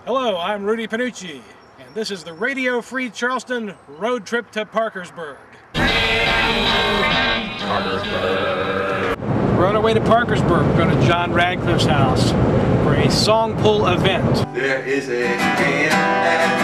Hello, I'm Rudy Panucci, and this is the Radio Free Charleston road trip to Parkersburg. We're on our way to Parkersburg. We're going to John Radcliffe's house for a song pull event. There is a hand